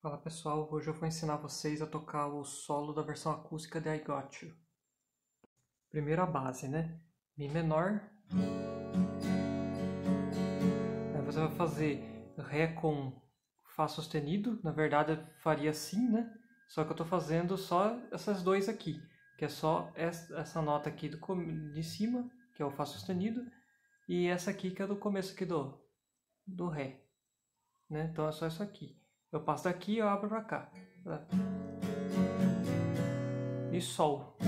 Fala pessoal, hoje eu vou ensinar vocês a tocar o solo da versão acústica de I Got You. Primeiro a base, né? Mi menor. Aí você vai fazer Ré com Fá sustenido. Na verdade eu faria assim, né? Só que eu tô fazendo só essas dois aqui. Que é só essa nota aqui de cima, que é o Fá sustenido. E essa aqui que é do começo aqui do Ré. Né? Então é só isso aqui. Eu passo daqui e eu abro pra cá. E Sol.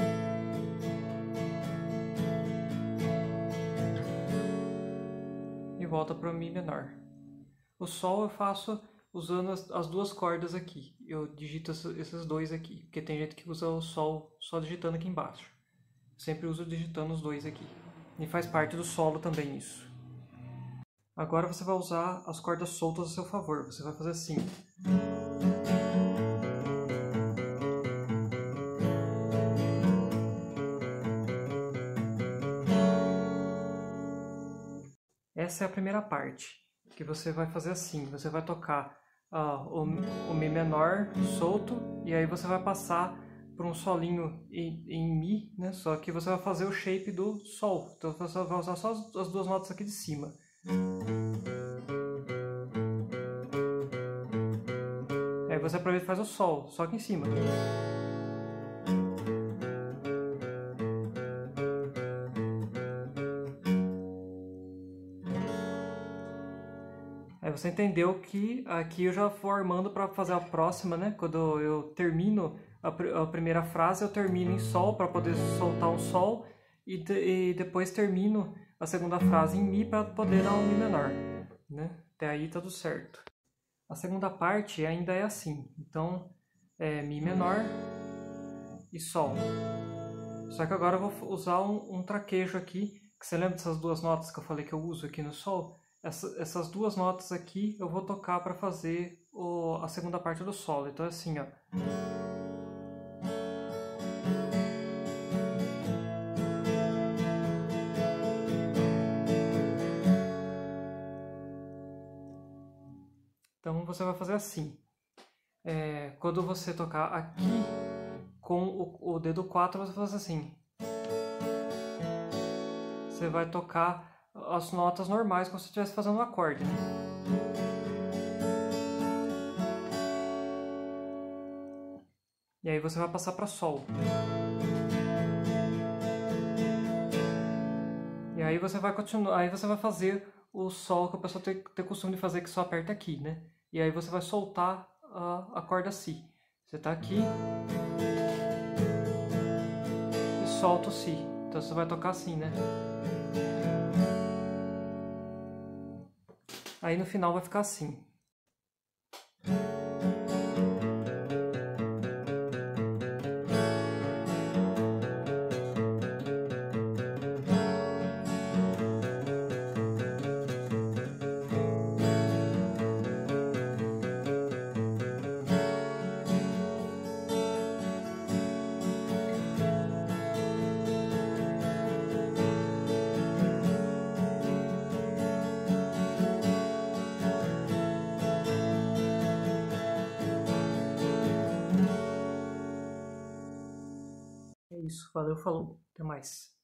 E volta para o Mi menor. O Sol eu faço usando as duas cordas aqui. Eu digito esses dois aqui. Porque tem gente que usa o Sol só digitando aqui embaixo. Eu sempre uso digitando os dois aqui. E faz parte do solo também isso. Agora você vai usar as cordas soltas a seu favor. Você vai fazer assim. Essa é a primeira parte, que você vai fazer assim. Você vai tocar o Mi menor solto, e aí você vai passar por um solinho em Mi, né? Só que você vai fazer o shape do Sol. Então você vai usar só as duas notas aqui de cima. Aí você aproveita e faz o Sol, só aqui em cima. Aí você entendeu que aqui eu já vou armando para fazer a próxima, né? Quando eu termino a primeira frase, eu termino em Sol para poder soltar um Sol e depois termino a segunda frase em Mi para poder dar um Mi menor, né? Até aí tá tudo certo. A segunda parte ainda é assim, então é Mi menor e Sol. Só que agora eu vou usar um traquejo aqui, que você lembra dessas duas notas que eu falei que eu uso aqui no Sol? Essas duas notas aqui eu vou tocar para fazer a segunda parte do solo. Então é assim, ó. Então você vai fazer assim. Quando você tocar aqui com o dedo 4, você faz assim. Você vai tocar as notas normais como se estivesse fazendo um acorde. E aí você vai passar para Sol. E aí você vai continuar, aí você vai fazer o Sol que a pessoa tem costume de fazer, que só aperta aqui, né? E aí você vai soltar a corda Si. Você está aqui e solta o Si. Então você vai tocar assim, né? Aí no final vai ficar assim. É isso, valeu, falou, até mais.